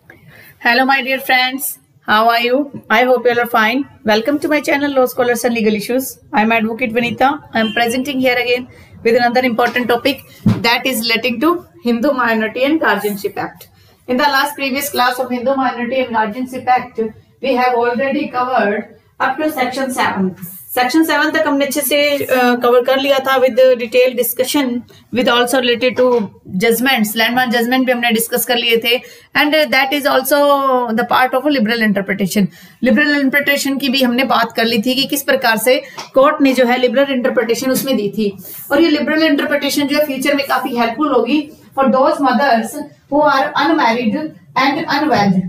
Hello, my dear friends. How are you? I hope you all are fine. Welcome to my channel, Law Scholars and Legal Issues. I am Advocate Vanita. I am presenting here again with another important topic that is relating to Hindu Minority and Guardianship Act. In the last previous class of Hindu Minority and Guardianship Act, we have already covered up to Section 7. Section 7 तक हमने अच्छे से cover कर लिया था with detail discussion with also related to judgments. Landmark judgment भी हमने discuss कर लिए थे and that is also the part of liberal interpretation. Liberal interpretation की भी हमने बात कर ली थी कि किस प्रकार से कोर्ट ने जो है लिबरल इंटरप्रिटेशन उसमें दी थी. और ये लिबरल इंटरप्रिटेशन जो है फ्यूचर में काफी हेल्पफुल होगी for those mothers who are unmarried and unwed.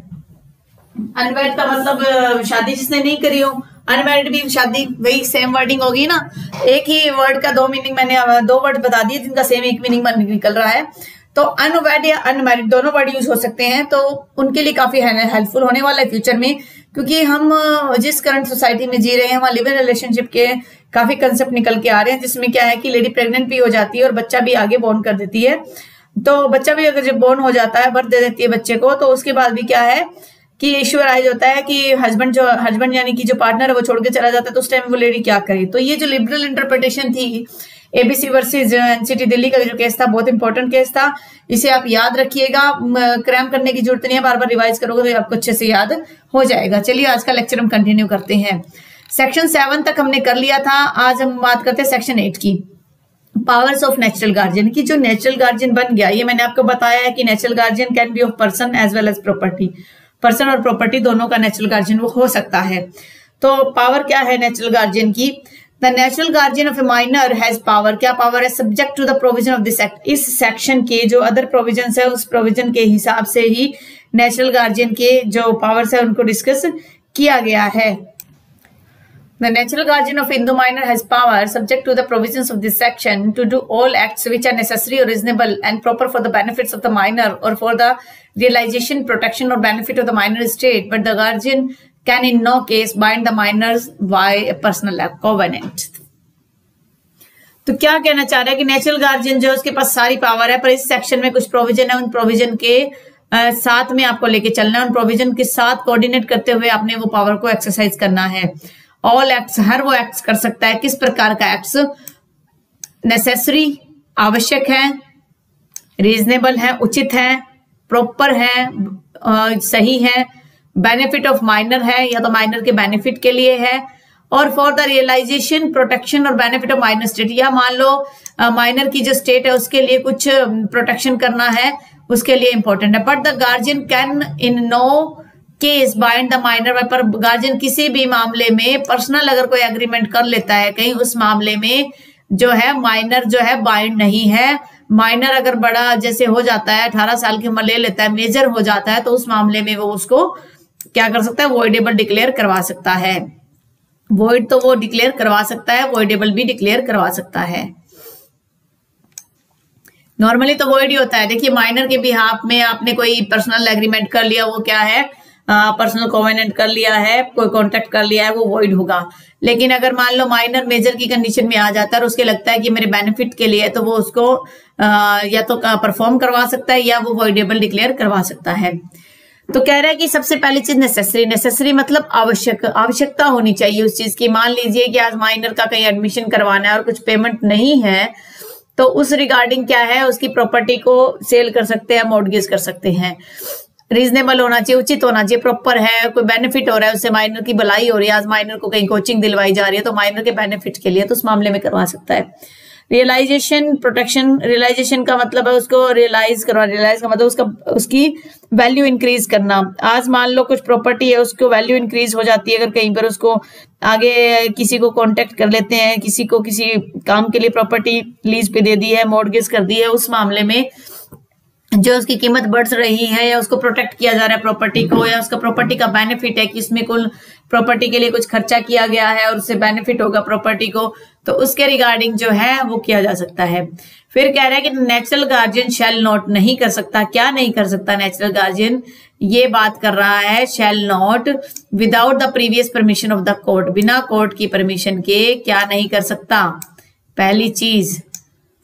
Unwed का मतलब शादी जिसने नहीं करी हो, अनमैरिड भी शादी, वही सेम वर्डिंग होगी ना. एक ही वर्ड का दो मीनिंग, मैंने दो वर्ड बता दिए जिनका सेम एक मीनिंग निकल रहा है. तो अनवेड या अनमैरिड दोनों वर्ड यूज हो सकते हैं. तो उनके लिए काफी हेल्पफुल होने वाला है फ्यूचर में, क्योंकि हम जिस करंट सोसाइटी में जी रहे हैं वहाँ लिव इन रिलेशनशिप के काफी कंसेप्ट निकल के आ रहे हैं, जिसमें क्या है कि लेडी प्रेग्नेंट भी हो जाती है और बच्चा भी आगे बोर्न कर देती है. तो बच्चा भी अगर जब बोर्न हो जाता है, बर्थ दे देती है बच्चे को, तो उसके बाद भी क्या है कि इश्यू राइज होता है कि हस्बैंड यानी कि जो पार्टनर है वो छोड़ के चला जाता है, तो उस टाइम वो लेडी क्या करे. तो ये जो लिबरल इंटरप्रिटेशन थी, एबीसी वर्सेस एनसीटी दिल्ली का जो केस था, बहुत इंपॉर्टेंट केस था. इसे आप याद रखिएगा, क्रैम करने की जरूरत नहीं है, बार बार रिवाइज करोगे तो आपको अच्छे से याद हो जाएगा. चलिए आज का लेक्चर हम कंटिन्यू करते हैं. सेक्शन 7 तक हमने कर लिया था. आज हम बात करते हैं सेक्शन 8 की, पावर्स ऑफ नेचुरल गार्जियन की. जो नेचुरल गार्जियन बन गया, ये मैंने आपको बताया है कि natural guardian can be of person as well as property. Person और प्रॉपर्टी दोनों का नेचुरल गार्जियन वो हो सकता है. तो पावर क्या है नेचुरल गार्जियन की? The natural guardian of a minor has power. क्या पावर है? Subject to the provision of this act. इस सेक्शन के जो अदर प्रोविजन है उस प्रोविजन के हिसाब से ही नेचुरल गार्जियन के जो पावर्स है उनको डिस्कस किया गया है. The natural guardian of Hindu minor has power, subject to the provisions of this section, to do all acts which are necessary or reasonable and proper for the benefits of the minor or for the realization, protection or benefit of the minor estate, but the guardian can in no case bind the minors by a personal covenant. तो क्या कहना चाह रहा है कि natural guardian जो उसके पास सारी पावर है, पर इस सेक्शन में कुछ प्रोविजन है, उन प्रोविजन के साथ में आपको लेके चलना है, उन प्रोविजन के साथ कोऑर्डिनेट करते हुए आपने वो पावर को एक्सरसाइज करना है. ऑल एक्ट्स, हर वो एक्ट्स कर सकता है. किस प्रकार का एक्ट्स? नेसेसरी, आवश्यक है, रीजनेबल है, उचित है, प्रॉपर है, सही है, बेनिफिट ऑफ माइनर है या तो माइनर के बेनिफिट के लिए है, और फॉर द रियलाइजेशन, प्रोटेक्शन और बेनिफिट ऑफ माइनर स्टेट. या मान लो माइनर की जो स्टेट है उसके लिए कुछ प्रोटेक्शन करना है, उसके लिए इंपॉर्टेंट है. But the guardian can in no case bind the minor. पर गार्जियन किसी भी मामले में पर्सनल अगर कोई एग्रीमेंट कर लेता है कहीं, उस मामले में जो है माइनर जो है बाइंड नहीं है. माइनर अगर बड़ा जैसे हो जाता है, 18 साल की उम्र ले लेता है, मेजर हो जाता है, तो उस मामले में वो उसको क्या कर सकता है? वॉइडेबल डिक्लेयर करवा सकता है. वॉइड तो वो डिक्लेयर करवा सकता है, वॉइडेबल भी डिक्लेयर करवा सकता है. नॉर्मली तो वॉइड ही होता है. देखिए माइनर के बिहाफ में आपने कोई पर्सनल एग्रीमेंट कर लिया, वो क्या है? पर्सनल कोवेनेंट कर लिया है, कोई कॉन्ट्रैक्ट कर लिया है, वो वॉइड होगा. लेकिन अगर मान लो माइनर मेजर की कंडीशन में आ जाता है और उसके लगता है कि मेरे बेनिफिट के लिए, तो वो उसको या तो परफॉर्म करवा सकता है या वो वॉइडेबल डिक्लेयर करवा सकता है. तो कह रहा है कि सबसे पहली चीज नेसेसरी. नेसेसरी मतलब आवश्यक, आवश्यकता होनी चाहिए उस चीज की. मान लीजिए कि आज माइनर का कहीं एडमिशन करवाना है और कुछ पेमेंट नहीं है, तो उस रिगार्डिंग क्या है, उसकी प्रॉपर्टी को सेल कर सकते हैं, मॉर्टगेज कर सकते हैं. रीजनेबल होना चाहिए, उचित होना चाहिए, प्रॉपर है, कोई बेनिफिट हो रहा है, उससे माइनर की भलाई हो रही है. आज माइनर को कहीं कोचिंग दिलवाई जा रही है तो माइनर के बेनिफिट के लिए, तो उस मामले में करवा सकता है. Realisation, protection. रियलाइजेशन का मतलब है उसको रियलाइज करना. रियलाइज का मतलब उसकी वैल्यू इंक्रीज करना. आज मान लो कुछ प्रॉपर्टी है, उसको वैल्यू इंक्रीज हो जाती है, अगर कहीं पर उसको आगे किसी को कॉन्टेक्ट कर लेते हैं, किसी को किसी काम के लिए प्रॉपर्टी लीज पे दे दी है, मॉर्टगेज कर दी है, उस मामले में जो उसकी कीमत बढ़ रही है या उसको प्रोटेक्ट किया जा रहा है प्रॉपर्टी को, या उसका प्रॉपर्टी का बेनिफिट है कि इसमें कुल प्रॉपर्टी के लिए कुछ खर्चा किया गया है और उससे बेनिफिट होगा प्रॉपर्टी को, तो उसके रिगार्डिंग जो है वो किया जा सकता है. फिर कह रहा है कि नेचुरल गार्जियन शैल नॉट, नहीं कर सकता. क्या नहीं कर सकता नेचुरल गार्जियन? ये बात कर रहा है, shall not without the previous permission of the court. बिना कोर्ट की परमिशन के क्या नहीं कर सकता? पहली चीज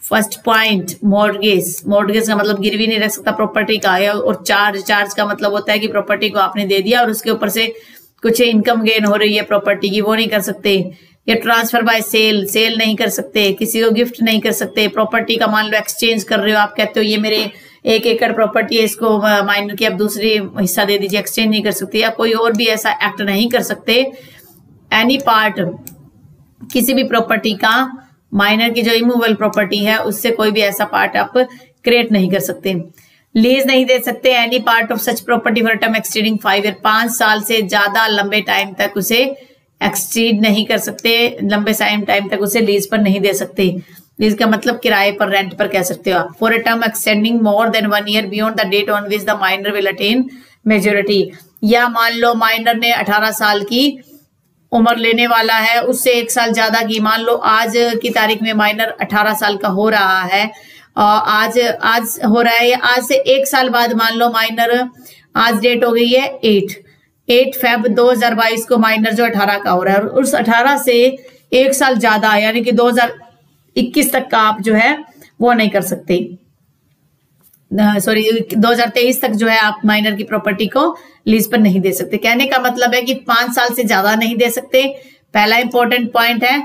फर्स्ट पॉइंट मॉर्गेज, मॉर्गेज का मतलब गिरवी नहीं रख सकता प्रॉपर्टी का, और चार्ज का मतलब होता है कि प्रॉपर्टी को आपने दे दिया और उसके ऊपर से कुछ इनकम गेन हो रही है प्रॉपर्टी की, वो नहीं कर सकते। या ट्रांसफर बाय सेल नहीं कर सकते, किसी को गिफ्ट नहीं कर सकते। प्रॉपर्टी का मान लो एक्सचेंज कर रहे हो, आप कहते हो ये मेरे 1 एकड़ प्रॉपर्टी है, इसको माइनर की आप दूसरी हिस्सा दे दीजिए, एक्सचेंज नहीं कर सकते। या कोई और भी ऐसा एक्ट नहीं कर सकते। एनी पार्ट, किसी भी प्रॉपर्टी का, माइनर की जो इमूवेबल प्रॉपर्टी है उससे कोई भी ऐसा पार्ट आप क्रिएट नहीं कर सकते। लीज नहीं दे सकते any part of such property for term exceeding 5 year, 5 साल से ज्यादा लंबे टाइम तक उसे एक्ससीड नहीं कर सकते, लंबे टाइम तक उसे लीज पर नहीं दे सकते। लीज का मतलब किराए पर, रेंट पर कह सकते हो आप। For a term extending more than 1 year beyond the date on which the minor will attain majority, या मान लो माइनर ने 18 साल की उम्र लेने वाला है, उससे 1 साल ज्यादा की, मान लो आज की तारीख में माइनर 18 साल का हो रहा है, आज हो रहा है, या आज से 1 साल बाद मान लो माइनर, आज डेट हो गई है 8 फेब 2022 को माइनर जो 18 का हो रहा है, और उस 18 से 1 साल ज्यादा यानी कि 2021 तक का आप जो है वो नहीं कर सकते, सॉरी 2023 तक जो है आप माइनर की प्रॉपर्टी को लीज पर नहीं दे सकते। कहने का मतलब है कि 5 साल से ज्यादा नहीं दे सकते, पहला इंपॉर्टेंट पॉइंट है,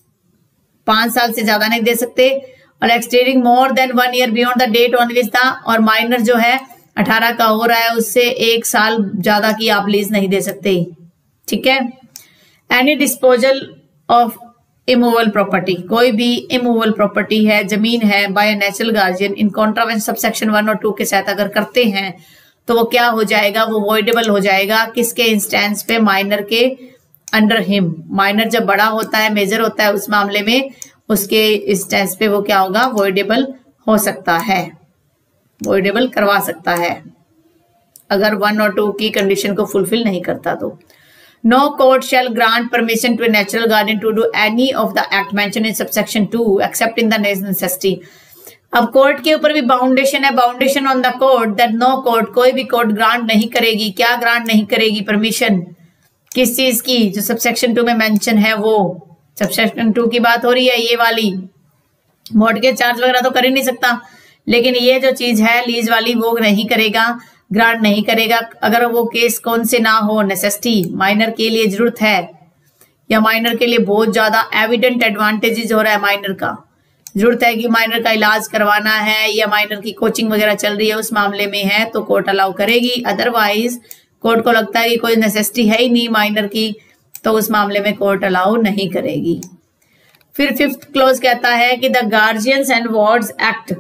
5 साल से ज्यादा नहीं दे सकते। और extending more than 1 year beyond the date on which the, और माइनर जो है 18 का हो रहा है उससे 1 साल ज्यादा की आप लीज नहीं दे सकते। ठीक है। Any disposal of immovable property, कोई भी इमूवेबल प्रॉपर्टी है, जमीन है, by natural guardian in contravention subsection 1 और 2 के साथ अगर करते हैं तो वो क्या हो जाएगा, वो वॉइडेबल हो जाएगा। किसके इंस्टेंस पे, माइनर के अंडर हिम। माइनर जब बड़ा होता है, मेजर होता है, उस मामले में उसके इंस्टेंस पे वो क्या होगा, वॉइडेबल हो सकता है, वॉइडेबल करवा सकता है अगर 1 और 2 की कंडीशन को फुलफिल नहीं करता तो। No court shall grant permission to a natural guardian to do any of the act mentioned in subsection 2 except in the necessity। अब कोर्ट के ऊपर भी बाउंडेशन है, boundation on the court that no court, कोई भी court grant नहीं करेगी, क्या ग्रांट नहीं करेगी, परमिशन किस चीज की, जो सबसेक्शन 2 में मेंशन है वो। सबसेक्शन 2 की बात हो रही है, ये वाली मॉर्गेज चार्ज वगैरह तो कर ही नहीं सकता, लेकिन ये जो चीज है लीज वाली वो नहीं करेगा, ग्रांट नहीं करेगा अगर वो केस कौन से ना हो, नेसेसिटी, माइनर के लिए जरूरत है या माइनर के लिए बहुत ज्यादा एविडेंट एडवांटेजेस हो रहा है, माइनर का जरूरत है कि माइनर का इलाज करवाना है या माइनर की कोचिंग वगैरह चल रही है, उस मामले में है तो कोर्ट अलाउ करेगी। अदरवाइज कोर्ट को लगता है कि कोई नेसेसिटी है ही नहीं माइनर की, तो उस मामले में कोर्ट अलाउ नहीं करेगी। फिर 5th क्लॉज कहता है कि the guardians and wards act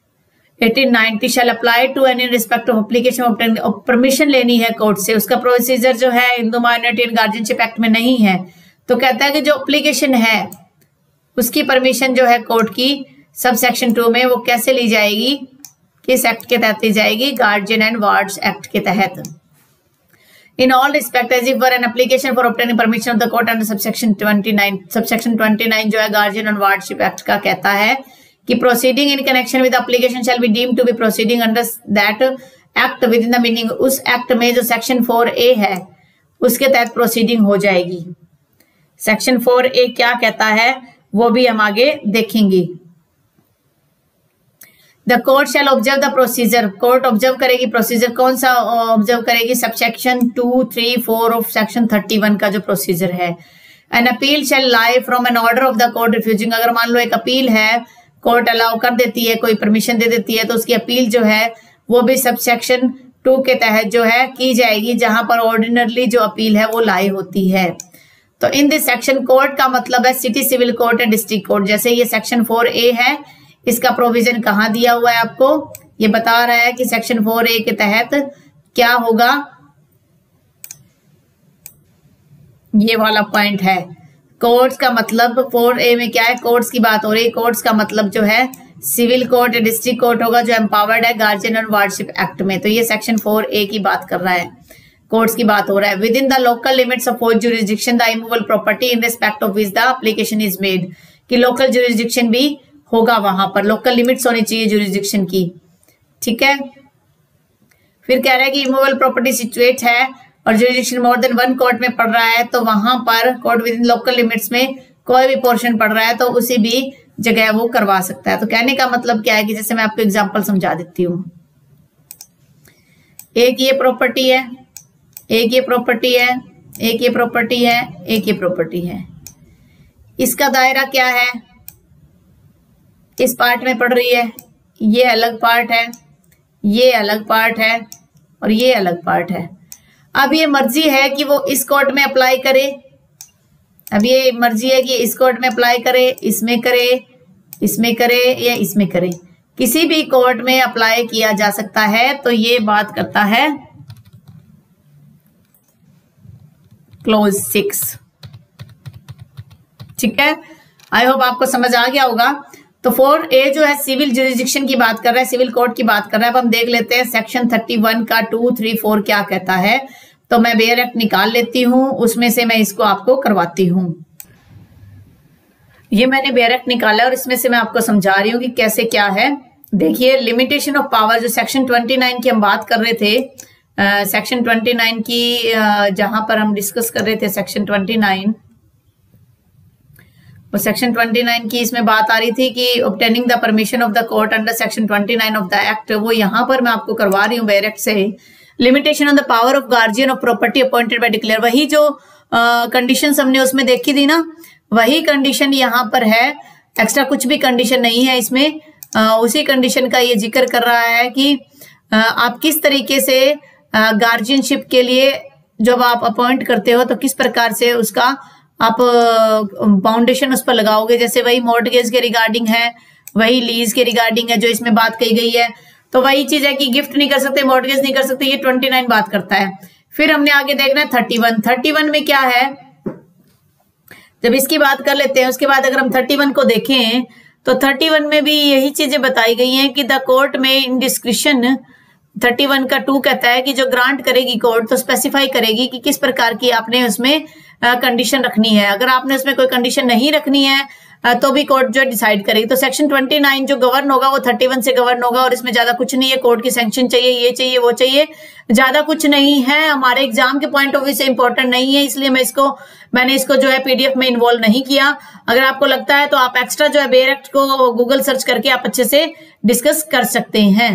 1890 shall apply to any respect of application of permission लेनी है कोर्ट से, उसका प्रोसीजर जो है Hindu minority and guardianship act में नहीं है। तो कहता है कि जो एप्लीकेशन है उसकी परमिशन जो है कोर्ट की सब सेक्शन 2 में वो कैसे ली जाएगी, किस एक्ट के तहत ली जाएगी, गार्जियन एंड वार्ड्स एक्ट के तहत। In all respect as if were an application for obtaining permission of the court under subsection 29, subsection 29 जो है गार्जियन एंड वार्डशिप एक्ट का कहता है कि proceeding in connection with application shall be deemed to be proceeding under that act within the meaning, उस act में जो section 4A है उसके तहत प्रोसीडिंग हो जाएगी। सेक्शन 4A क्या कहता है वो भी हम आगे देखेंगे। The court shall observe the procedure, court observe करेगी प्रोसीजर, कौन सा ऑब्जर्व करेगी, सबसेक्शन 2, 3, 4 ऑफ सेक्शन 31 का जो प्रोसीजर है। An appeal shall lie from an order of the court refusing, अगर मान लो एक अपील है, कोर्ट अलाउ कर देती है, कोई परमिशन दे देती है, तो उसकी अपील जो है वो भी सबसेक्शन 2 के तहत जो है की जाएगी, जहां पर ऑर्डिनरली जो अपील है वो लाई होती है। तो इन दिस सेक्शन कोर्ट का मतलब है city civil court and district court. जैसे ये सेक्शन 4A है, इसका प्रोविजन कहाँ दिया हुआ है आपको, ये बता रहा है कि सेक्शन 4A के तहत क्या होगा, ये वाला पॉइंट है। कोर्ट्स का मतलब 4A में क्या है, कोर्ट्स की बात हो रही है, कोर्ट्स का मतलब जो है सिविल कोर्ट या डिस्ट्रिक्ट कोर्ट होगा जो एम्पावर्ड है गार्जियन एंड वार्डशिप एक्ट में। तो ये सेक्शन 4A की बात कर रहा है, कोर्ट्स की बात हो रहा है। Within the local limits of fourth jurisdiction the immovable property in respect of which the application is made, कि लोकल जुरिस्डिक्शन भी होगा, वहां पर लोकल लिमिट्स होनी चाहिए जुरिस्डिक्शन की। ठीक है। फिर कह रहा है कि इमूवेबल प्रॉपर्टी सिचुएट है और जुरिस्डिक्शन मोर देन 1 कोर्ट में पड़ रहा है, तो वहां पर court within local limits में कोई भी पोर्शन पड़ रहा है तो उसी भी जगह वो करवा सकता है। तो कहने का मतलब क्या है कि जैसे मैं आपको एग्जांपल समझा देती हूँ। एक ये प्रॉपर्टी है, एक ये प्रॉपर्टी है, एक ये प्रॉपर्टी है, एक ये प्रॉपर्टी है। इसका दायरा क्या है, इस पार्ट में पड़ रही है, ये अलग पार्ट है, ये अलग पार्ट है और ये अलग पार्ट है। अब ये मर्जी है कि वो इस कोर्ट में अप्लाई करे, अब ये मर्जी है कि इस कोर्ट में अप्लाई करे, इसमें करे, इसमें करे या इसमें करे, किसी भी कोर्ट में अप्लाई किया जा सकता है। तो ये बात करता है क्लॉज 6। ठीक है, आई होप आपको समझ आ गया होगा। तो 4A जो है सिविल जुरिस्डिक्शन की बात कर रहा है, सिविल कोर्ट की बात कर रहा है। अब हम देख लेते हैं सेक्शन 31 का 2, 3, 4 क्या कहता है। तो मैं बेयर एक्ट निकाल लेती हूं, उसमें से मैं इसको आपको करवाती हूं। ये मैंने बेयर एक्ट निकाला और इसमें से मैं आपको समझा रही हूँ कि कैसे क्या है। देखिए, लिमिटेशन ऑफ पावर जो सेक्शन 29 की हम बात कर रहे थे, सेक्शन 29 की जहां पर हम डिस्कस कर रहे थे सेक्शन 29, और सेक्शन 29 की इसमें बात आ रही थी कि obtaining the permission of the court under section 29 of the act, वो यहाँ पर मैं आपको करवा रही हूँ बेयर एक्ट से। Limitation on the power of guardian of property appointed by declare, वही जो कंडीशंस हमने उसमें देखी थी ना, वही कंडीशन यहाँ पर है, एक्स्ट्रा कुछ भी कंडीशन नहीं है इसमें। उसी कंडीशन का ये जिक्र कर रहा है कि आप किस तरीके से गार्जियनशिप के लिए जब आप अपॉइंट करते हो तो किस प्रकार से उसका आप फाउंडेशन उस पर लगाओगे। जैसे वही मॉर्टगेज के रिगार्डिंग है, वही लीज के रिगार्डिंग है जो इसमें बात कही गई है। तो वही चीज है कि गिफ्ट नहीं कर सकते, मॉर्टगेज नहीं कर सकते, ये 29 बात करता है। फिर हमने आगे देखना है 31 में क्या है। जब इसकी बात कर लेते हैं, उसके बाद अगर हम 31 को देखें तो 31 में भी यही चीजें बताई गई हैं कि द कोर्ट में इन डिस्क्रिशन, 31 का 2 कहता है कि जो ग्रांट करेगी कोर्ट तो स्पेसिफाई करेगी कि किस प्रकार की आपने उसमें कंडीशन रखनी है। अगर आपने उसमें कोई कंडीशन नहीं रखनी है तो भी कोर्ट जो डिसाइड करेगी। तो सेक्शन 29 जो गवर्न होगा वो 31 से गवर्न होगा और इसमें ज्यादा कुछ नहीं है। कोर्ट की सैंक्शन चाहिए, ये चाहिए, वो चाहिए, ज्यादा कुछ नहीं है। हमारे एग्जाम के पॉइंट ऑफ व्यू से इंपॉर्टेंट नहीं है, इसलिए मैंने इसको जो है पीडीएफ में इन्वॉल्व नहीं किया। अगर आपको लगता है तो आप एक्स्ट्रा जो है बेयर एक्ट को गूगल सर्च करके आप अच्छे से डिस्कस कर सकते हैं।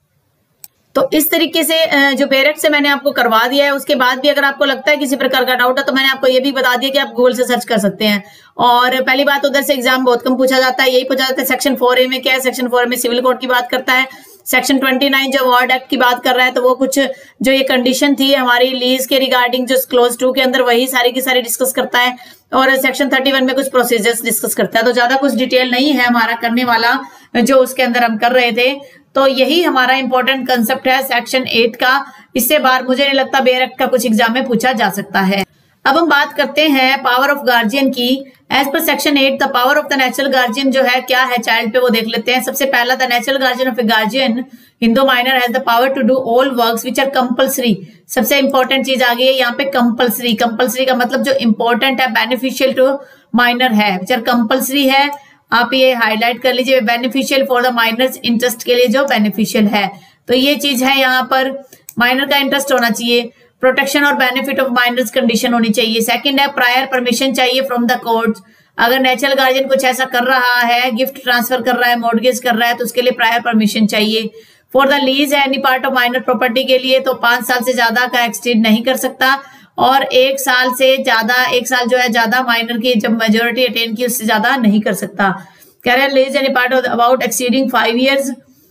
तो इस तरीके से जो बेयर एक्ट से मैंने आपको करवा दिया है, उसके बाद भी अगर आपको लगता है किसी प्रकार का डाउट है तो मैंने आपको ये भी बता दिया कि आप गूगल से सर्च कर सकते हैं। और पहली बात, उधर से एग्जाम बहुत कम पूछा जाता है, यही पूछा जाता है सेक्शन 4A में क्या है। सेक्शन 4A में सिविल कोड की बात करता है। सेक्शन 29 जो वार्ड एक्ट की बात कर रहा है तो वो कुछ जो ये कंडीशन थी हमारी लीज के रिगार्डिंग जो क्लॉज 2 के अंदर, वही सारी की सारी डिस्कस करता है। और सेक्शन 31 में कुछ प्रोसीजर्स डिस्कस करता है। तो ज्यादा कुछ डिटेल नहीं है हमारा करने वाला जो उसके अंदर हम कर रहे थे। तो यही हमारा इंपॉर्टेंट कंसेप्ट है सेक्शन 8 का। इससे बाहर मुझे नहीं लगता बेयर एक्ट का कुछ एग्जाम में पूछा जा सकता है। अब हम बात करते हैं पावर ऑफ गार्जियन की। As per section 8 the power of the natural guardian जो है क्या है चाइल्ड पे, वो देख लेते हैं। सबसे पहला, the natural guardian of a guardian Hindu minor has the power to do all works which are compulsory. सबसे इंपॉर्टेंट चीज आ गई है यहाँ पे कंपल्सरी। कंपल्सरी का मतलब जो इंपॉर्टेंट है, बेनिफिशियल टू माइनर है, व्हिच आर कंपल्सरी है। आप ये हाईलाइट कर लीजिए, beneficial for the minors, interest के लिए जो बेनिफिशियल है। तो ये चीज है यहाँ पर, माइनर का इंटरेस्ट होना चाहिए। प्रोटेक्शन और बेनिफिट ऑफ माइनर्स कंडीशन होनी चाहिए। सेकंड है प्रायर परमिशन चाहिए फ्रॉम द कोर्ट। अगर नेचुरल गार्जियन कुछ ऐसा कर रहा है, गिफ्ट ट्रांसफर कर रहा है, मॉर्गेज कर रहा है, तो उसके लिए प्रायर परमिशन चाहिए। फॉर द लीज है any part of minor property के लिए तो 5 साल से ज्यादा का एक्सटेंड नहीं कर सकता। और 1 साल से ज्यादा, 1 साल जो है ज्यादा माइनर की जब मेजोरिटी अटेन की उससे ज्यादा नहीं कर सकता। कह रहे हैं lease any part of about exceeding 5 years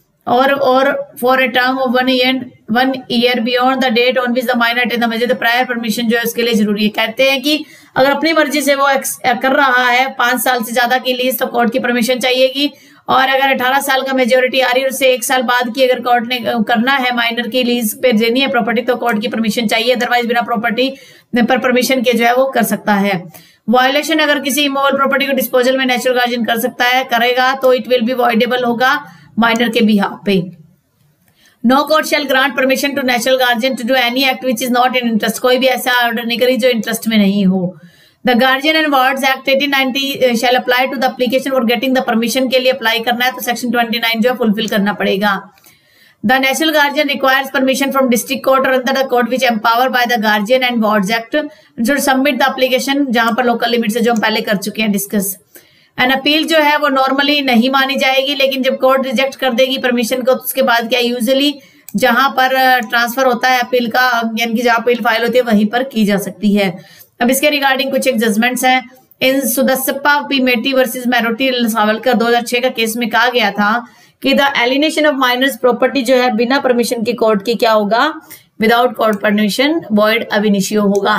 और for a term of 1 year beyond the date on which the minor attain the major, prior permission जो है उसके लिए जरूरी है। कहते हैं कि अगर अपनी मर्जी से वो कर रहा है 5 साल से ज्यादा की लीज तो कोर्ट की परमिशन चाहिएगी। और अगर 18 साल का मेजोरिटी आ रही है, उससे 1 साल बाद की अगर कोर्ट ने करना है माइनर की लीज पे देनी है प्रॉपर्टी तो कोर्ट की परमिशन चाहिए। अदरवाइज बिना प्रॉपर्टी पर परमिशन के जो है वो कर सकता है। वायलेशन अगर किसी इमोवल प्रॉपर्टी को डिस्पोजल में नेचुरल गार्जियन कर सकता है, करेगा तो इट विल बी वॉइडेबल होगा माइनर के बिहाफ पे। No court shall grant permission to natural guardian to do any act which is not in interest. कोई भी ऐसा ऑर्डर नहीं करी जो इंटरेस्ट में नहीं हो। The guardian and wards act 1890 shall apply to the application for getting the permission के लिए अप्लाई करना है तो सेक्शन 29 जो है फुलफिल करना पड़ेगा। The natural guardian requires permission from district court और अंदर the court which empower by the guardian and wards act जो सबमिट द एप्लीकेशन, जहां पर लोकल लिमिट से जो हम पहले कर चुके हैं डिस्कस। एंड अपील जो है वो नॉर्मली नहीं मानी जाएगी, लेकिन जब कोर्ट रिजेक्ट कर देगी परमिशन को तो उसके बाद क्या यूजुअली जहां पर ट्रांसफर होता है अपील का, यानी कि जहां अपील फाइल होती है वहीं पर की जा सकती है। अब इसके रिगार्डिंग कुछ एक जजमेंट्स हैं। In Sudassappa P Meti versus Maroti Savalkar 2006 का केस में कहा गया था कि the alienation of minors property जो है बिना परमिशन की कोर्ट की क्या होगा, without court permission void ab initio होगा।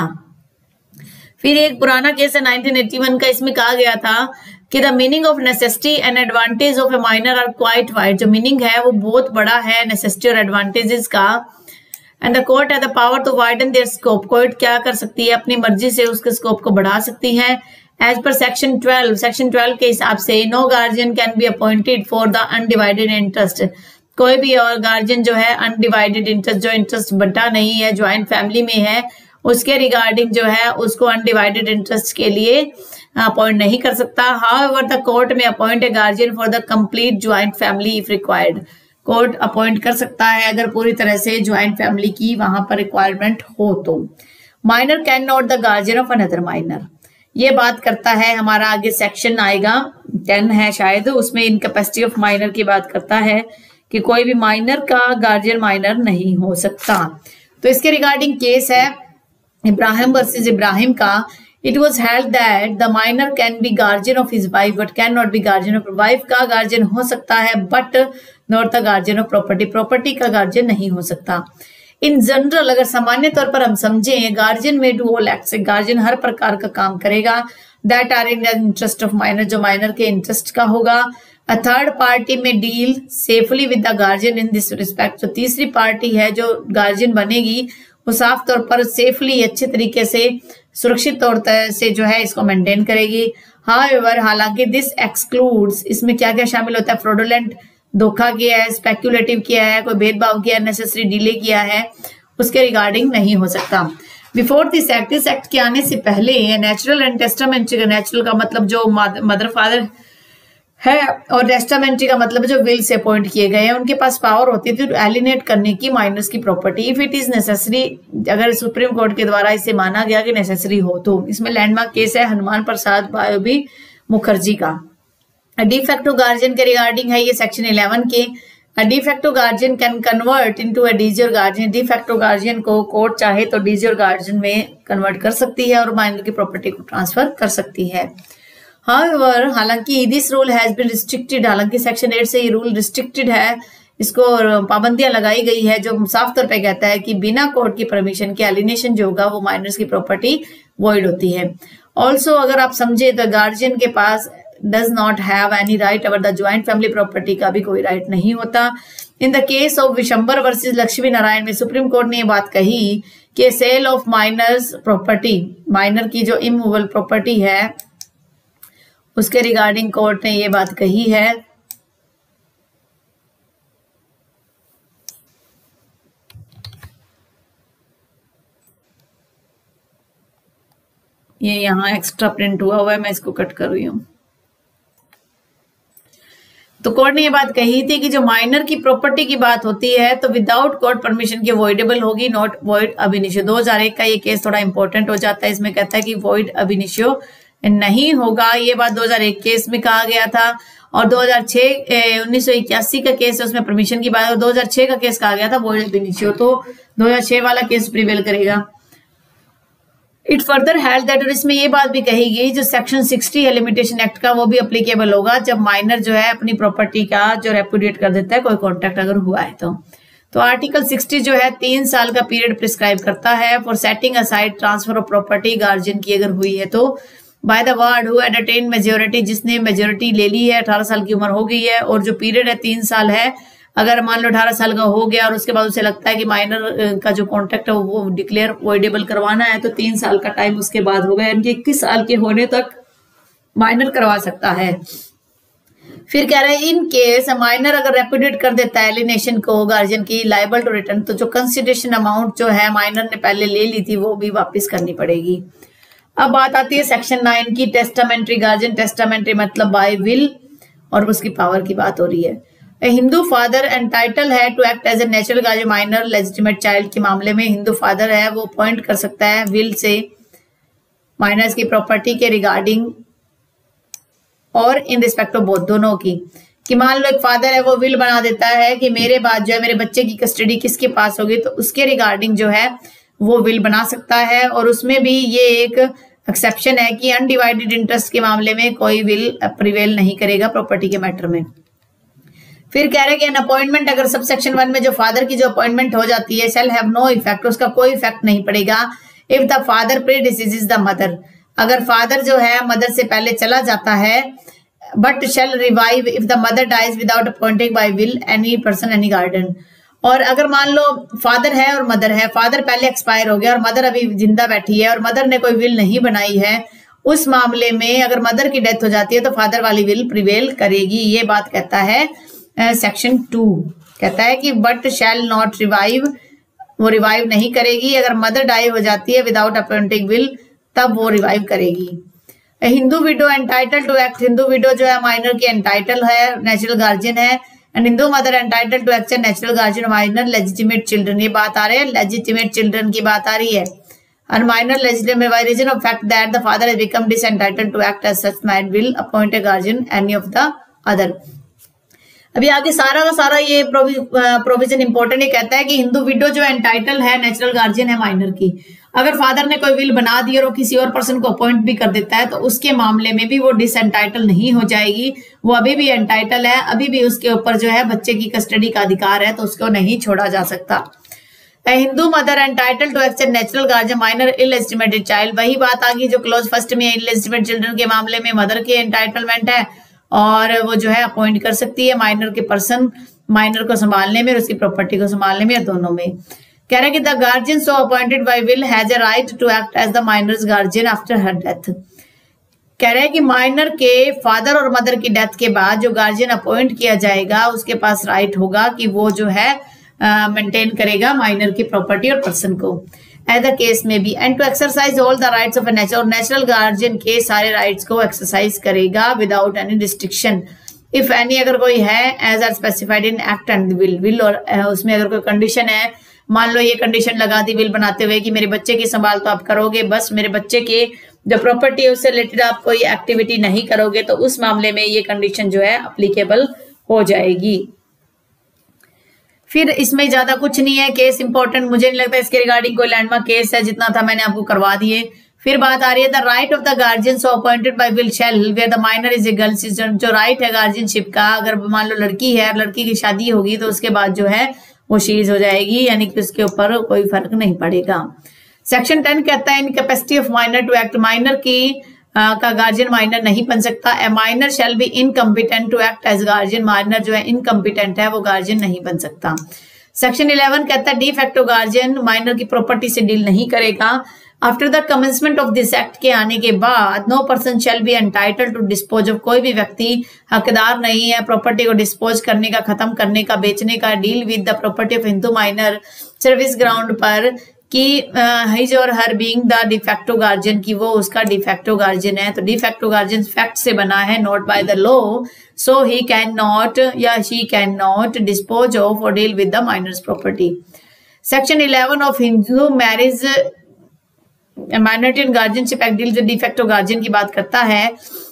फिर एक पुराना केस है 1981 का, इसमें कहा गया था कि the meaning of necessity and advantage of a minor are quite wide. जो मीनिंग है वो बहुत बड़ा है नेसेसिटी और एडवांटेजेस का। And the court has the power to widen their scope. Court क्या कर सकती है, अपनी मर्जी से उसके स्कोप को बढ़ा सकती है। एज पर सेक्शन 12 के हिसाब से no guardian can be appointed for the undivided interest. कोई भी और गार्जियन जो है अनडिवाइडेड इंटरेस्ट, जो इंटरेस्ट बंटा नहीं है, ज्वाइंट फैमिली में है, उसके रिगार्डिंग जो है उसको अनडिवाइडेड इंटरेस्ट के लिए अपॉइंट नहीं कर सकता। However the court may appoint a guardian for the complete joint family if required. Court appoint कर सकता है अगर पूरी तरह से ज्वाइंट फैमिली की वहां पर रिक्वायरमेंट हो तो। Minor can not the guardian of another minor. ये बात करता है हमारा आगे सेक्शन आएगा 10 है शायद, उसमें इनकैपेसिटी ऑफ माइनर की बात करता है कि कोई भी माइनर का गार्जियन माइनर नहीं हो सकता। तो इसके रिगार्डिंग केस है इब्राहिम वर्सेस इब्राहिम का। It was held that the minor can be guardian of his wife but can not be guardian of wife का गार्जियन हो सकता है but not the guardian of property. Property का गार्जियन नहीं हो सकता। इन जनरल अगर सामान्य तौर पर हम समझें, guardian may do all acts, guardian हर प्रकार का काम करेगा that are in the interest of minor, जो माइनर के इंटरेस्ट का होगा। A third party may deal safely with the guardian in this respect. जो तीसरी पार्टी है जो गार्जियन बनेगी वो साफ तौर पर सेफली अच्छे तरीके से सुरक्षित तौर से जो है इसको मेंटेन करेगी। हाउएवर हालांकि दिस एक्सक्लूड्स, इसमें क्या क्या शामिल होता है, फ्रॉडुलेंट धोखा किया है, स्पेक्युलेटिव किया है, कोई भेदभाव किया है, नेसेसरी डिले किया है, उसके रिगार्डिंग नहीं हो सकता। बिफोर दिस एक्ट, इस एक्ट के आने से पहले नेचुरल एंड टेस्टामेंट्री, नेचुरल का मतलब जो मदर फादर है और टेस्टामेंट्री का मतलब जो विल से अपॉइंट किए गए हैं, उनके पास पावर होती थी एलिनेट करने की माइनर्स की property if it is necessary, अगर सुप्रीम कोर्ट के द्वारा इसे माना गया कि नेसेसरी हो तो। इसमें लैंडमार्क केस है हनुमान प्रसाद बायोबी मुखर्जी का। डिफेक्टो गार्जियन के रिगार्डिंग है ये सेक्शन 11 के। De facto guardian can convert into a de jure guardian. De facto guardian को कोर्ट चाहे तो डीजर गार्जियन में कन्वर्ट कर सकती है और माइनर की प्रॉपर्टी को ट्रांसफर कर सकती है। However, हालांकि this rule has been restricted, हालांकि सेक्शन 8 से ये रूल रिस्ट्रिक्टेड है, इसको पाबंदियां लगाई गई है जो साफ तौर पे कहता है कि बिना कोर्ट की परमिशन के एलिनेशन जो होगा वो माइनर्स की प्रॉपर्टी वॉइड होती है। ऑल्सो अगर आप समझे तो गार्जियन के पास does not have any right over the joint family property का भी कोई राइट नहीं होता। In the case of Vishambar versus Lakshmi Narayan में सुप्रीम कोर्ट ने ये बात कही कि sale of minors property, minor की जो इमूवेबल प्रॉपर्टी है उसके रिगार्डिंग कोर्ट ने ये बात कही है ये यहाँ एक्स्ट्रा प्रिंट हुआ है, मैं इसको कट कर रही हूं। तो कोर्ट ने ये बात कही थी कि जो माइनर की प्रॉपर्टी की बात होती है तो विदाउट कोर्ट परमिशन के वॉइडेबल होगी, नॉट वॉइड अब इनिशियो। 2001 का ये केस थोड़ा इंपॉर्टेंट हो जाता है, इसमें कहता है कि वॉइड अब इनिशियो नहीं होगा। ये बात 2001 केस में कहा गया था और 1981 का केस है उसमें परमिशन की बात, और 2006 का केस कहा गया था वॉइड अब इनिशियो, तो 2006 वाला केस प्रिवेल करेगा। इट फर्दर हेल्ड दैट, और इसमें ये बात भी कही गई जो सेक्शन 60 है लिमिटेशन एक्ट का वो भी अप्लीकेबल होगा जब माइनर जो है अपनी प्रॉपर्टी का जो रेपुडिएट कर देता है कोई कॉन्ट्रैक्ट अगर हुआ है तो आर्टिकल 60 जो है 3 साल का पीरियड प्रिस्क्राइब करता है for setting aside transfer of property guardian की अगर हुई है तो by the word who had attained majority, जिसने मेजोरिटी ले ली है, 18 साल की उम्र हो गई है और जो पीरियड है 3 साल है। अगर मान लो 18 साल का हो गया और उसके बाद उसे लगता है कि माइनर का जो कॉन्ट्रैक्ट है वो डिक्लेयर वॉइडेबल करवाना है तो 3 साल का टाइम उसके बाद होगा, यानी कि 21 साल के होने तक माइनर करवा सकता है। फिर कह रहे हैं इन केस माइनर अगर रेपुडिएट कर देता है एलिनेशन को गार्जियन की लायबल टू रिटर्न, तो जो कंसिडरेशन अमाउंट जो है माइनर ने पहले ले ली थी वो भी वापस करनी पड़ेगी। अब बात आती है सेक्शन 9 की, टेस्टामेंट्री गार्जियन। टेस्टामेंट्री मतलब बाय विल और उसकी पावर की बात हो रही है। हिंदू फादर एंटाइटल है to act as a natural guardian minor legitimate child के मामले में हिंदू फादर है वो अपॉइंट कर सकता है विल से माइनर्स की प्रॉपर्टी के रिगार्डिंग और इन रिस्पेक्ट ऑफ बोथ, दोनों की। कि मान लो एक फादर है वो विल बना देता है कि मेरे बाद जो है मेरे बच्चे की कस्टडी किसके पास होगी, तो उसके रिगार्डिंग जो है वो विल बना सकता है। और उसमें भी ये एक एक्सेप्शन है कि अनडिवाइडेड इंटरेस्ट के मामले में कोई विल प्रिवेल नहीं करेगा प्रॉपर्टी के मैटर में। फिर कह रहे हैं कि एन अपॉइंटमेंट, अगर सब सेक्शन 1 में जो फादर की जो अपॉइंटमेंट हो जाती है, शैल हैव नो इफेक्ट, उसका कोई इफेक्ट नहीं पड़ेगा if the father predeceases the mother, अगर फादर जो है मदर से पहले चला जाता है, but shall revive if the mother dies without appointing by will any person any guardian. और अगर मान लो फादर है और मदर है, फादर पहले एक्सपायर हो गया और मदर अभी जिंदा बैठी है और मदर ने कोई विल नहीं बनाई है, उस मामले में अगर मदर की डेथ हो जाती है तो फादर वाली विल प्रिवेल करेगी। ये बात कहता है सेक्शन 2, कहता है कि बट शैल नॉट रिवाइव, वो रिवाइव नहीं करेगी। अगर मदर डाई हो जाती है विदाउट अपॉइंटिंग विल तब वो रिवाइव करेगी। Hindu widow entitle to act, Hindu widow जो है माइनर की एंटाइटल है, नेचुरल गार्जियन है। And Hindu mother entitle to act natural guardian minor legitimate children, ये बात आ रही है लेजिटिमेट चिल्ड्रन की बात आ रही है। And minor legitimate by reason of fact that the father has become disentitled to act as such might will appoint a guardian any of the other। अभी आगे सारा का सारा ये प्रोविजन इंपॉर्टेंट, ये कहता है कि हिंदू विडो जो एंटाइटल है नेचुरल गार्जियन है माइनर की, अगर फादर ने कोई विल बना दी और वो किसी और पर्सन को अपॉइंट भी कर देता है तो उसके मामले में भी वो डिसएंटाइटल नहीं हो जाएगी, वो अभी भी एंटाइटल है, अभी भी उसके ऊपर जो है बच्चे की कस्टडी का अधिकार है, तो उसको नहीं छोड़ा जा सकता। Hindu mother entitle to act natural guardian minor illegitimate child, वही बात आ गई जो क्लोज फर्स्ट में इलएस्टिमेटेड चिल्ड्रन के मामले में मदर की एंटाइटलमेंट है और वो जो है अपॉइंट कर सकती है माइनर के पर्सन, माइनर को संभालने में और उसकी प्रॉपर्टी को संभालने में, या दोनों में। कह रहे हैं कि the guardian so appointed by will has a right to act as the minors guardian after her death. कह रहे हैं कि माइनर के फादर और मदर की डेथ के बाद जो गार्जियन अपॉइंट किया जाएगा उसके पास राइट होगा कि वो जो है मेंटेन करेगा माइनर की प्रॉपर्टी और पर्सन को, एज द केस में भी। And to exercise all the rights of a natural guardian के सारे राइट्स को एक्सरसाइज करेगा without any restriction if any, अगर कोई है as are specified in act and will और उसमें अगर कोई कंडीशन है, मान लो ये कंडीशन लगा दी विल बनाते हुए कि मेरे बच्चे की संभाल तो आप करोगे, बस मेरे बच्चे के जो प्रॉपर्टी है उससे रिलेटेड आप कोई एक्टिविटी नहीं करोगे, तो उस मामले में ये कंडीशन जो है अप्लीकेबल हो जाएगी। फिर इसमें ज्यादा कुछ नहीं है, केस इंपॉर्टेंट मुझे नहीं लगता इसके रिगार्डिंग कोई लैंडमार्क केस है, जितना था मैंने आपको करवा दिए। फिर बात आ रही है the right of the guardian so appointed by will shall where the minor is a girl citizen, जो राइट है गार्जियनशिप का, अगर मान लो लड़की है, लड़की की शादी होगी तो उसके बाद जो है वो शीज हो जाएगी, यानी कि उसके ऊपर कोई फर्क नहीं पड़ेगा। सेक्शन 10 कहता है incapacity of minor to act, minor की का गार्जियन माइनर नहीं बन सकता। A minor shall be incompetent to act as guardian, minor जो है इनकम्पिटेंट है वो गार्जियन नहीं बन सकता। सेक्शन 11 कहता है डी फैक्टो गार्जियन माइनर की प्रॉपर्टी से डील नहीं करेगा। After the commencement of this act के आने के बाद no person shall be entitled to dispose of, कोई भी व्यक्ति हकदार नहीं है प्रॉपर्टी को डिस्पोज करने का, खत्म करने का, बेचने का, deal with the property of Hindu minor service ground पर कि हिज और her being the de facto guardian, की वो उसका डिफैक्टो गार्जियन है। तो डिफैक्टो गार्जियन फैक्ट से बना है, not by the law, so he can not या she can not dispose of और deal with the minors property. Section 11 of Hindu marriage minority and guardianship act deal de facto guardian की बात करता है।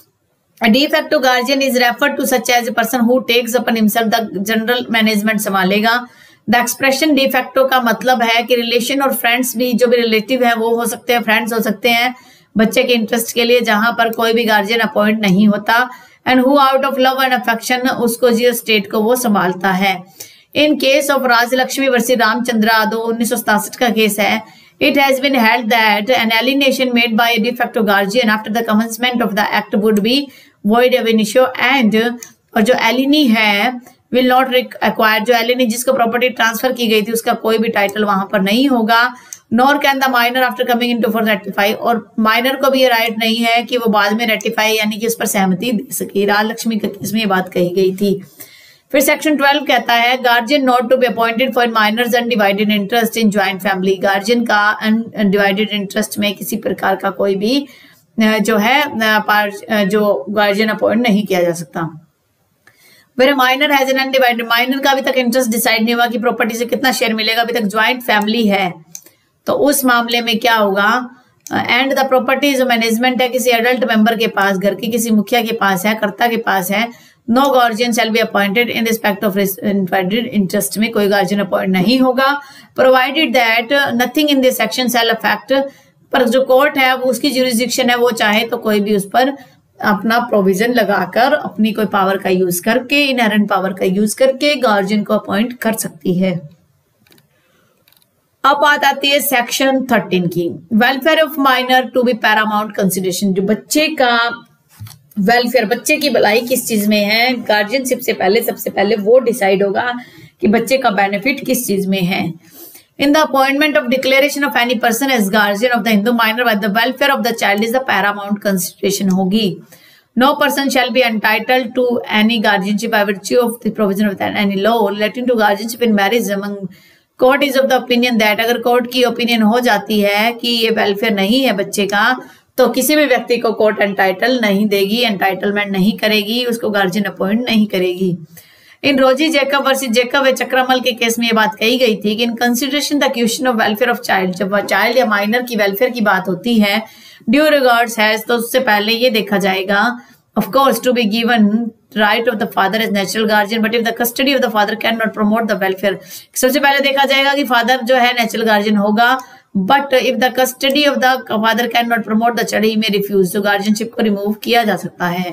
De facto guardian is referred to such as a person who takes upon himself the general management संभालेगा। The expression de facto का मतलब है कि relation और फ्रेंड्स भी, जो भी रिलेटिव है वो हो सकते हैं, फ्रेंड्स हो सकते हैं बच्चे के इंटरेस्ट के लिए, जहां पर कोई भी गार्जियन अपॉइंट नहीं होता। And who out of love and affection उसको जियो स्टेट को वो संभालता है। In case of Rajlakshmi versus Ramchandra Yadav 1967 का केस है। It has been held that an alienation made by a de facto guardian after the commencement of the act would be void ab initio and और जो एलिनी है will not acquire, जो एलिनी जिसको property transfer की गई थी उसका कोई भी टाइटल वहां पर नहीं होगा। nor can the minor after coming into for ratify, और माइनर को भी ये राइट नहीं है कि वो बाद में रेटिफाई यानी कि उस पर सहमति दे सके। राजलक्ष्मी के केस में ये बात कही गई थी। फिर सेक्शन 12 कहता है guardian not to be appointed for minors undivided interest in joint family, guardian का अनडिवाइडेड इंटरेस्ट में किसी प्रकार का कोई भी जो है जो गार्जियन अपॉइंट नहीं किया जा सकता। Where minor has an undivided, minor का अभी तक इंटरेस्ट डिसाइड नहीं हुआ कि प्रॉपर्टी से कितना शेयर मिलेगा, अभी तक ज्वाइंट फैमिली है, तो उस मामले में क्या होगा एंड द प्रॉपर्टीज मैनेजमेंट है किसी एडल्ट मेंबर के पास, घर के किसी मुखिया के पास है, कर्ता के पास है, no guardian shall be appointed in respect of invested interest में कोई गार्जियन अपॉइंट नहीं होगा, provided that nothing in this section shall affect, पर जो कोर्ट है वो उसकी ज्यूरिसडिक्शन है, वो चाहे तो कोई भी उस पर अपना प्रोविजन लगाकर अपनी कोई पावर का यूज करके, इनहेरेंट पावर का यूज करके गार्जियन को अपॉइंट कर सकती है। अब बात आती है सेक्शन 13 की, welfare of minor to be paramount consideration. जो बच्चे का वेलफेयर, बच्चे की भलाई किस चीज में है, गार्जियनशिप से पहले सबसे पहले वो डिसाइड होगा कि बच्चे का बेनिफिट किस चीज में है। In the appointment of declaration of any person as guardian of the Hindu minor by the welfare of the child is the paramount consideration होगी। No person shall be entitled to any guardianship by virtue of the provision of any law relating to guardianship in marriage among court is of the opinion that, अगर court की opinion हो जाती है कि ये welfare नहीं है बच्चे का, तो किसी भी व्यक्ति को कोर्ट एंटाइटल नहीं देगी, एंटाइटलमेंट नहीं करेगी, उसको गार्जियन अपॉइंट नहीं करेगी। इन रोजी जैकब वर्सेस जैकब व चक्रमल के केस में ये बात कही गई थी कि in consideration the question of welfare of child, जब चाइल्ड या माइनर की वेलफेयर की बात होती है ड्यू रिगार्ड्स हैज, तो उससे पहले ये देखा जाएगा of course to be given right of the father as natural guardian, but if the custody of the father can not promote the welfare. सबसे पहले देखा जाएगा कि फादर जो है नेचुरल गार्जियन होगा, but if the custody of the father can not promote the child he may refuse, तो guardianship को रिमूव किया जा सकता है।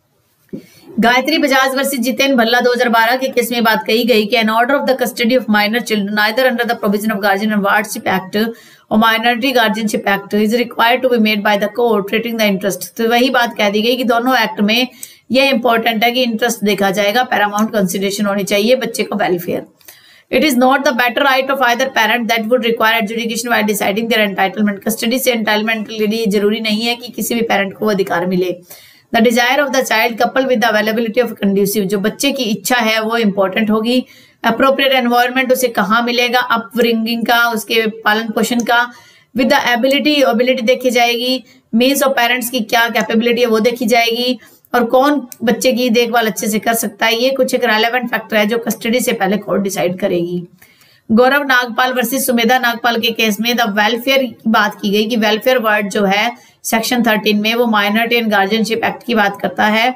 गायत्री बजाज वर्सेस जितेन भल्ला 2012 के केस में बात कही गई कि an order of the custody of minor children either under the provision of guardian and wardship act और minority guardianship act is required to be made by the court treating the interest. तो वही बात कह दी गई कि दोनों act में ये इंपॉर्टेंट है कि इंटरेस्ट देखा जाएगा, पैरामाउंट कंसिडरेशन होनी चाहिए बच्चे को welfare. It is not the better right of either parent that would require adjudication while deciding their entitlement. Custody से एंटाइटलमेंट के लिए जरूरी नहीं है कि किसी भी पेरेंट को वो अधिकार मिले। The desire of the child coupled with the availability of conducive, जो बच्चे की इच्छा है वो इम्पोर्टेंट होगी। Appropriate environment उसे कहाँ मिलेगा, अपब्रिंगिंग का, उसके पालन पोषण का। With the ability देखी जाएगी, मीन्स ऑफ पेरेंट्स की क्या कैपेबिलिटी है वो देखी जाएगी, और कौन बच्चे की देखभाल अच्छे से कर सकता है। ये कुछ एक रेलेवेंट फैक्टर है जो कस्टडी से पहले कोर्ट डिसाइड करेगी। गौरव नागपाल वर्सेस सुमेधा नागपाल के केस में द वेलफेयर की बात की गई कि वेलफेयर वर्ड जो है सेक्शन 13 में वो माइनॉरिटी एंड गार्जियनशिप एक्ट की बात करता है।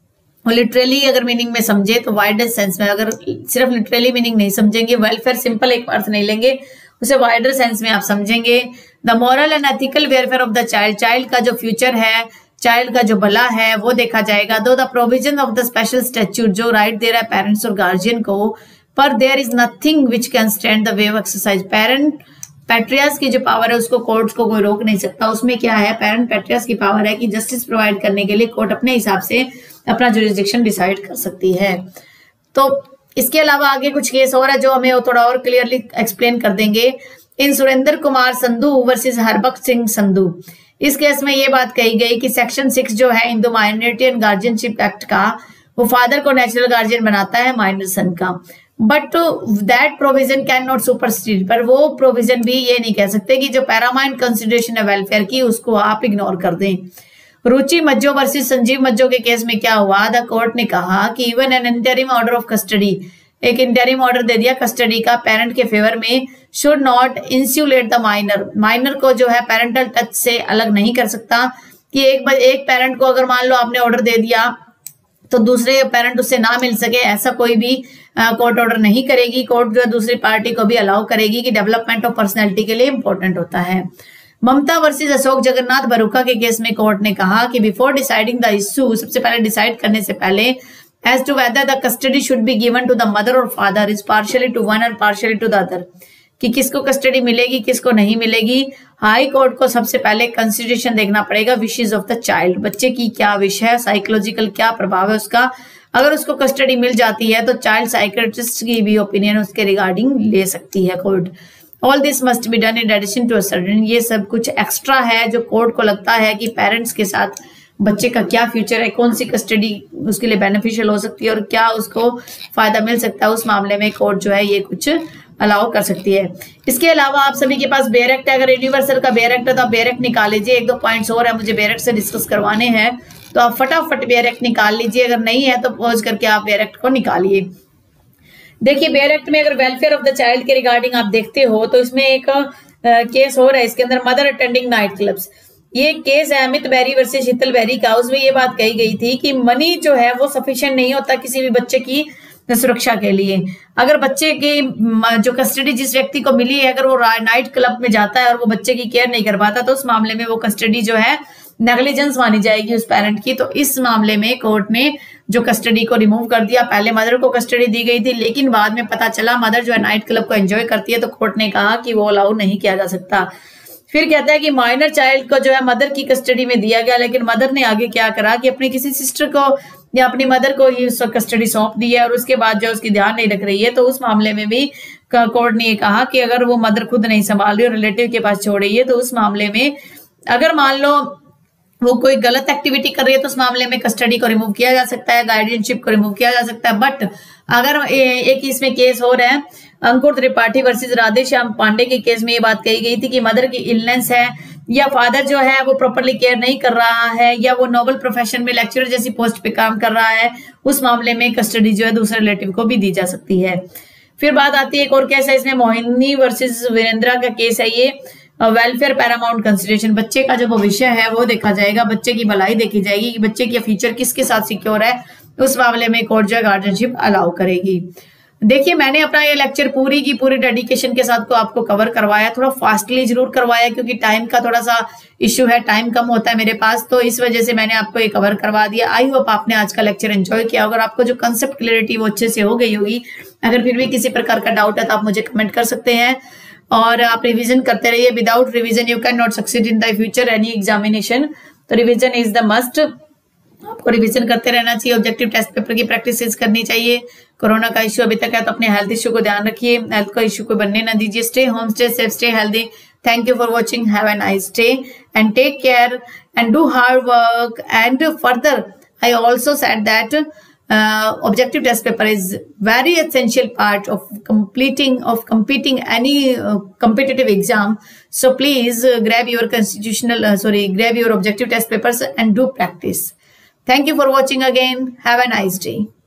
लिटरली अगर मीनिंग में समझे तो वाइडर सेंस में, अगर सिर्फ लिटरली मीनिंग नहीं समझेंगे, वेलफेयर सिंपल एक अर्थ नहीं लेंगे, उसे वाइडर सेंस में आप समझेंगे। The moral and ethical welfare of the child, child का जो फ्यूचर है, चाइल्ड का जो भला है वो देखा जाएगा। Though the provision of the special statute, जो राइट दे रहा है पेरेंट्स और गार्जियन को, पर there is nothing which can stand the way of exercise. Parens patriae की जो पावर है उसको कोर्ट को कोई रोक नहीं सकता। उसमें क्या है, पेरेंट पैट्रियास की पावर है कि जस्टिस प्रोवाइड करने के लिए कोर्ट अपने हिसाब से अपना जुरिसडिक्शन डिसाइड कर सकती है। तो इसके अलावा आगे कुछ केस और है जो हमें थोड़ा और क्लियरली एक्सप्लेन कर देंगे। इन सुरेंद्र कुमार संधू वर्सेस हरबख्श सिंह संधू, इस केस में ये बात कही गई कि सेक्शन 6 जो है Hindu minority and guardianship act का, वो फादर को नेचुरल गार्जियन बनाता है माइनर सन का, but that provision can not supersede, पर वो प्रोविजन भी ये नहीं कह सकते कि जो पैरामाउंट कंसिडरेशन है वेलफेयर की उसको आप इग्नोर कर दें। रुचि मज्जो वर्सेस संजीव मज्जो के केस में क्या हुआ, द कोर्ट ने कहा कि even an interim order of custody, एक इंटरिम ऑर्डर दे दिया कस्टडी का पेरेंट के फेवर में, should not insulate the minor, minor को जो है पेरेंटल टच से अलग नहीं कर सकता। कि एक पेरेंट को अगर मान लो आपने ऑर्डर दे दिया तो दूसरे पेरेंट उससे ना मिल सके, ऐसा कोई भी कोर्ट ऑर्डर नहीं करेगी। कोर्ट जो है दूसरी पार्टी को भी अलाउ करेगी कि डेवलपमेंट ऑफ पर्सनैलिटी के लिए इंपॉर्टेंट होता है। ममता वर्सेस अशोक जगन्नाथ बरूका के केस में कोर्ट ने कहा कि बिफोर डिसाइडिंग द इश्यू, सबसे पहले डिसाइड करने से पहले, as to whether the custody should be given to the mother और father is partially to one and partially to the other, कि किसको कस्टडी मिलेगी किसको नहीं मिलेगी। हाई कोर्ट को सबसे पहले कंसिडरेशन देखना पड़ेगा विशेस ऑफ द चाइल्ड, बच्चे की क्या विश है, साइकोलॉजिकल क्या प्रभाव है उसका। अगर उसको कस्टडी मिल जाती है तो चाइल्ड साइकियाट्रिस्ट की भी ओपिनियन उसके रिगार्डिंग ले सकती है court. All this must be done in addition to a certain, ये सब कुछ एक्स्ट्रा है जो कोर्ट को लगता है कि पेरेंट्स के साथ बच्चे का क्या फ्यूचर है, कौन सी कस्टडी उसके लिए बेनिफिशियल हो सकती है और क्या उसको फायदा मिल सकता है, उस मामले में कोर्ट जो है ये कुछ अलाउ कर सकती है। इसके अलावा आप सभी के पास बेयर एक्ट है, अगर यूनिवर्सल का बेयर एक्ट है तो आप बेयर एक्ट निकाल लीजिए। एक दो पॉइंट्स और है मुझे बेयर एक्ट से डिस्कस करवाने हैं, तो आप फटाफट बेयर एक्ट निकाल लीजिए, अगर नहीं है तो पॉज करके आप बेयर एक्ट को निकालिए। देखिए बेयर एक्ट में अगर वेलफेयर ऑफ द चाइल्ड के रिगार्डिंग आप देखते हो तो इसमें एक केस हो रहा है इसके अंदर, मदर अटेंडिंग नाइट क्लब्स। ये केस है अमित बैरी वर्सेस शीतल बैरी का। उसमें ये बात कही गई थी कि मनी जो है वो सफिशिएंट नहीं होता किसी भी बच्चे की सुरक्षा के लिए। अगर बच्चे की जो कस्टडी जिस व्यक्ति को मिली है, अगर वो नाइट क्लब में जाता है और वो बच्चे की केयर नहीं कर पाता, तो उस मामले में वो कस्टडी जो है नेग्लिजेंस मानी जाएगी उस पेरेंट की। तो इस मामले में कोर्ट ने जो कस्टडी को रिमूव कर दिया। पहले मदर को कस्टडी दी गई थी, लेकिन बाद में पता चला मदर जो है नाइट क्लब को एंजॉय करती है, तो कोर्ट ने कहा कि वो अलाउ नहीं किया जा सकता। फिर कहता है कि माइनर चाइल्ड को जो है मदर की कस्टडी में दिया गया, लेकिन मदर ने आगे क्या करा कि अपनी किसी सिस्टर को या अपनी मदर को ही कस्टडी सौंप दी है और उसके बाद जो उसकी ध्यान नहीं रख रही है। तो उस मामले में भी कोर्ट ने कहा कि अगर वो मदर खुद नहीं संभाल रही और रिलेटिव के पास छोड़ रही है, तो उस मामले में अगर मान लो वो कोई गलत एक्टिविटी कर रही है, तो उस मामले में कस्टडी को रिमूव किया जा सकता है, गार्डियनशिप को रिमूव किया जा सकता है। बट अगर एक इसमें केस हो रहा है अंकुर त्रिपाठी वर्सेस राधे श्याम पांडे के केस में ये बात कही गई थी कि मदर की इलनेस है या फादर जो है वो प्रॉपरली केयर नहीं कर रहा है या वो नोबल प्रोफेशन में लेक्चरर जैसी पोस्ट पे काम कर रहा है, उस मामले में कस्टडी जो है दूसरे रिलेटिव को भी दी जा सकती है। फिर बात आती है एक और केस है, इसमें मोहिनी वर्सेस वीरेंद्रा का केस है। ये वेलफेयर पैरामाउंट कंसिडरेशन, बच्चे का जो भविष्य है वो देखा जाएगा, बच्चे की भलाई देखी जाएगी कि बच्चे की फ्यूचर किसके साथ सिक्योर है, उस मामले में कोर्ट जो है गार्डियनशिप अलाउ करेगी। देखिए मैंने अपना ये लेक्चर पूरी की पूरी डेडिकेशन के साथ को आपको कवर करवाया, थोड़ा फास्टली जरूर करवाया क्योंकि टाइम का थोड़ा सा इश्यू है, टाइम कम होता है मेरे पास, तो इस वजह से मैंने आपको ये कवर करवा दिया। आई होप आपने आज का लेक्चर एंजॉय किया होगा, आपको जो कंसेप्ट क्लियरिटी वो अच्छे से हो गई होगी। अगर फिर भी किसी प्रकार का डाउट है तो आप मुझे कमेंट कर सकते हैं और आप रिविजन करते रहिए। Without revision you can not succeed in the future any examination, तो रिविजन इज द मस्ट। आपको रिवीजन करते रहना चाहिए, ऑब्जेक्टिव टेस्ट पेपर की प्रैक्टिस करनी चाहिए। कोरोना का इश्यू अभी तक है तो अपने हेल्थ इश्यू को ध्यान रखिए, हेल्थ का इश्यू को बनने ना दीजिए। Stay home, stay safe, stay healthy. Thank you for watching, have a nice day and take care and do hard work. And further I also said that objective test paper is very essential part of competing any competitive exam. So please grab your grab your objective test papers and do practice. Thank you for watching again. Have a nice day.